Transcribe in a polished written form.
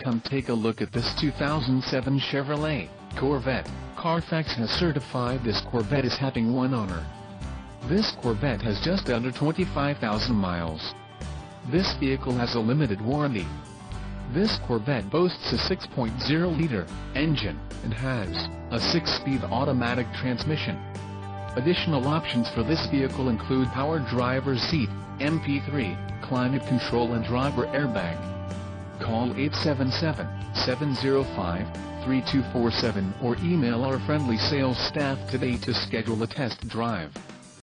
Come take a look at this 2007 Chevrolet Corvette. Carfax has certified this Corvette as having one owner. This Corvette has just under 25,000 miles. This vehicle has a limited warranty. This Corvette boasts a 6.0-liter engine and has a 6-speed automatic transmission. Additional options for this vehicle include power driver's seat, MP3, climate control and driver airbag. Call 877-705-3247 or email our friendly sales staff today to schedule a test drive.